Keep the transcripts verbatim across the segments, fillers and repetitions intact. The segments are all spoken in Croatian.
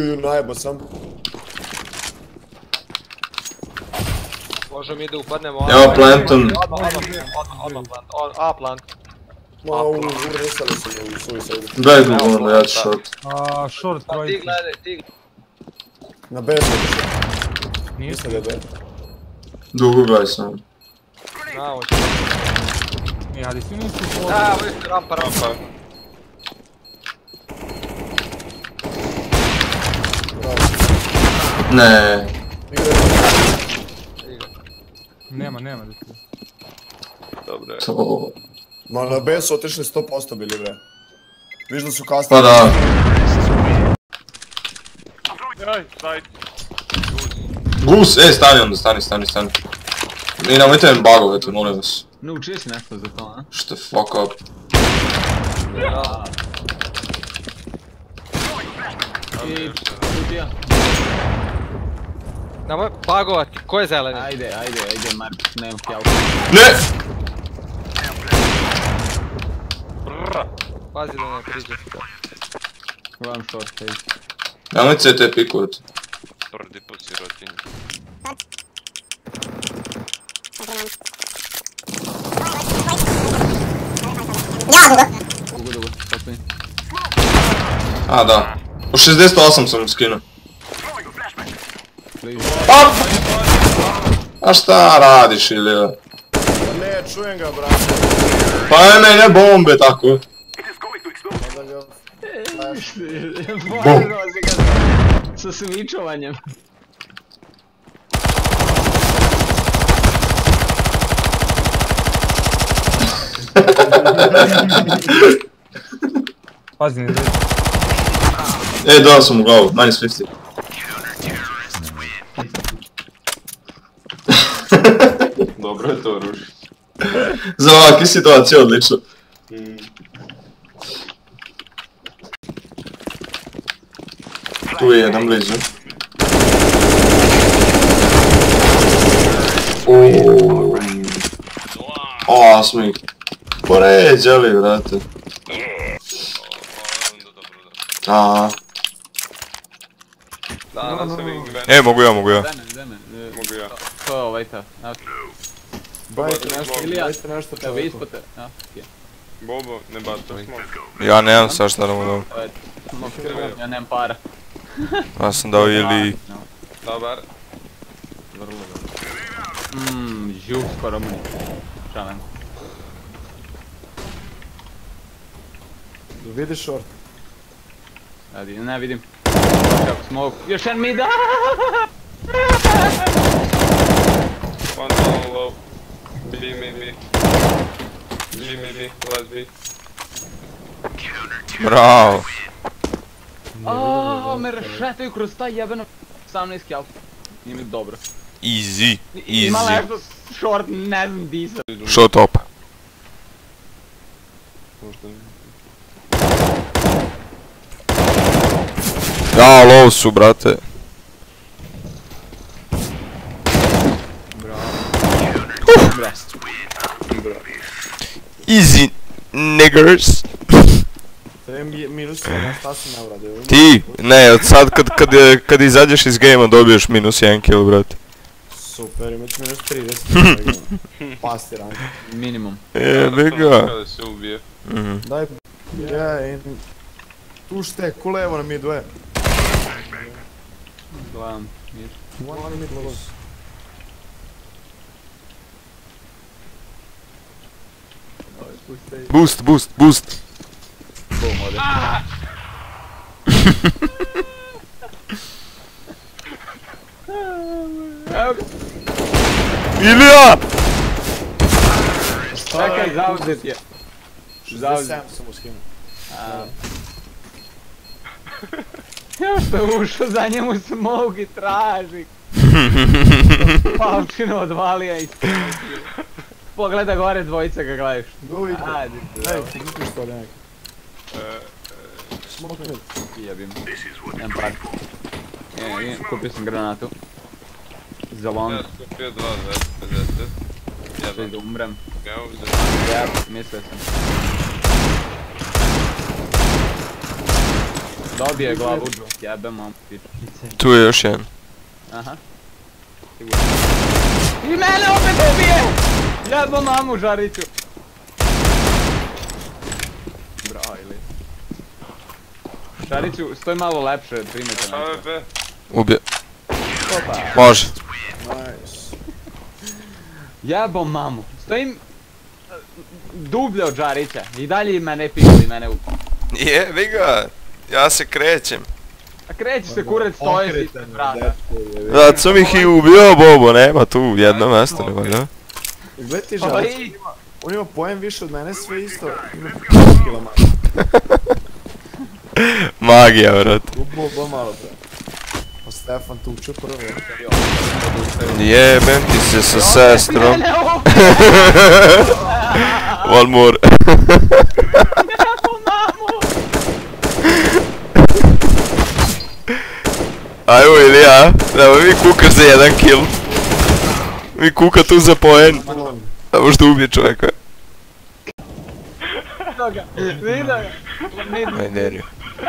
ju, najebo sam. Možemo mi da upadnemo... Evo plantom. Odmah plant, A plant. Ma, urisali su me u suicide. Daj ga onda, ja ću short. Aaa, short Pa ti trojica. gledaj, ti... Na B sam išao. Nije Mislim da je B. Dugo gledaj sam. Na, ovo će... Nije, ali svi nisu u A, ovo je rampa, rampa. Ne. Nema, nema da ti. Dobro je. To... Ma na B su otišli sto posto bili bre. Viš da su kasnili. Pa da. Joj, side. Gus, e, stani onda, stani, stani, stani. I nemojte mi bagovati, molim vas. Naučio si nešto za to, a? Što fuck up. Ja. I kutija. Nemoj bagovati, ko je zeleni? Ajde, ajde, ajde, Mark, nemam help. Ne! Pazi da ne priđe. One short stage. Nemoj C T pikувати. Prvi put sirotinje. Dugo, dugo, stopni. A, da. U šezdeset osam sam skinuo. Bliže. A! A šta radiš ili? Ne, čujem ga brate. Pa ne, ne bombe tako. Onda ga... Bojno si ga sa svičovanjem. Pazi, ne zredi. E, dao sam u glavu, minus pedeset. Dobro je to ruši. Za ovakve situacije odlično. Tu je jedan blizu. Uuuu. Osmi. Poređali, vrate. Aha. Danas se wingman. E, mogu ja, mogu ja. Daj me, daj me. e, Mogu ja. To je ovaj ta. Evo, Bajte nešto, Ilija, bajte nešto evo vi čovjeku. ispod te. Evo, okej. Bobo, ne bata smo. Ja nemam sad šta da mu dam. Evo, smok, ja nemam para. Ja sam dao ili... Dobar. Vrlo dobro. Mmm, žuk skoro meni. Šalim. Vidiš short? Radi, ne vidim. Kako smok. Još jedan mid, One down low. B, me, B. B, me, B. Last B. Bravo. Aaaa, me rešetaju kroz taj jebeno osamnaest kill. Nije mi dobro. Easy, Imala easy. nešto short, ne znam di sam. Što top? Ja, low su, brate. Easy, niggers. To je minus jedan, šta si navradio? Ti, ne, od sad kad, kad, je- kad izađeš iz gejma dobiješ minus jedan kill, brate. Super, imać minus trideset. Pasti rank. Minimum. Jebi ga. Kada se ubije. Mhm. Daj... Ja, in... Tu šte, ko levo na midu je? Gledam. Mid. One mid levo. Boost, boost, boost. Boom, ode. Evo ga. Ilija! Čekaj, zauzet je. šezdeset sedam sam mu skinuo. Evo što je ušao za njemu smog i traži. Palčinu odvalija i pogleda gore dvojica ga gledaš. Uvijek. Ajde, Daj, pogledaj što da nek. Smoke mid. jebim. Nemam par. E, kupio sam granatu. Za long. Ja sam kupio dva dvesta pedeset. Sve da umrem. Ja ovdje. Ja, mislio sam. Dobio je glavu džu, jebem mam piču. Tu je još jedan. Aha. Sigurno. I mene opet ubije! Jebam mamu Žariću. Bravo ili. Žariću, stoj malo lepše, primite Šta na je to. be? Ubije. Opa. Može. Nice. Jebam mamu. Stojim uh, dublje od Žarića. I dalje mene pišli, mene u... Jebi ga. Ja se krećem. A kreći se kurac, stoje si ispred vrata. Da, sam ih i ubio, Bobo, nema tu jedno mjesto, ne valja. Gledaj ti Pa Žarić, i- on ima pojem više od mene, sve isto. Ima pet kila manje. Magija, vrat. Ubo, bo malo pre. Pa Stefan tuče prvo. Jebem ti se sa sestrom. Mene ubije! One more. Jebam mamu! Ajmo Ilija, nema mi kukaš za jedan kill. Mi kuka tu za poen. Da možda ubije čovjeka. Vidio ga, vidio ga. Vidio. Ajde.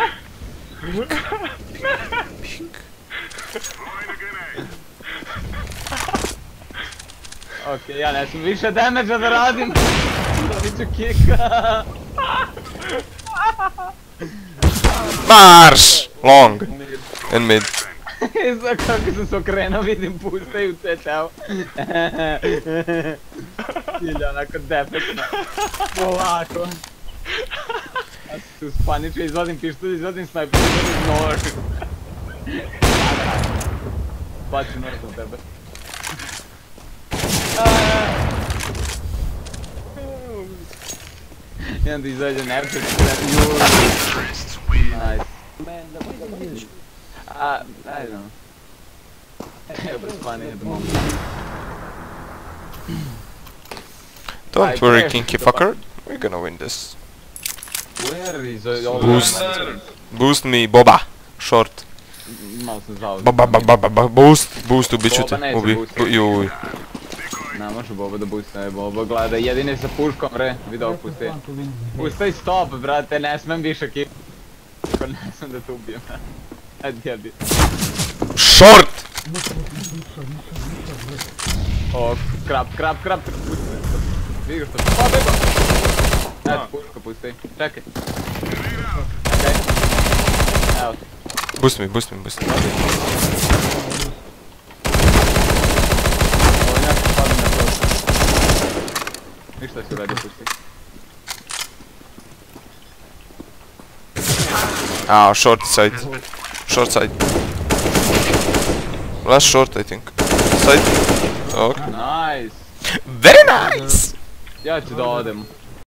Okej, ja ne smijem više damage-a da radim. Dobit ću kika. Marš! Long. And mid. I sad kako sam se okrenuo vidim pustaju te teo. Cilja onako defektno. Polako. Ja se uspaničio, izvadim pištolj, izvadim snajper, izvadim nož. Baci nož na tebe. I onda izađe neprijatelj. Nice. Uh, I don't know. It was funny at the moment. Don't worry, kinky fucker. We're gonna win this. Where is all Boost. Boost me, Boba. Short. Malo sam zao. Boba, boba, boba, boost. Boost, ubit ću te. Boba neće Ubi. boostat. Juj. Ne može Boba da boostne, Boba gleda jedine sa puškom, bre, vidi ovog pusti. Pustaj stop, brate, ne smem više kip. Ako ne smem da te ubijem. Ajde jebi. Short! O, krap, krap, krap, pusti. Vidi što što, pa beba! Eto, puška pusti, čekaj. Okej. Evo ti. Boost me, boost me, boost me. Ovo je nešto padne na to. Ništa si uradio, pusti. Ah, short side. Short side. Last short, I think. Side. Okay. Nice! Very nice! Ja ću da odem.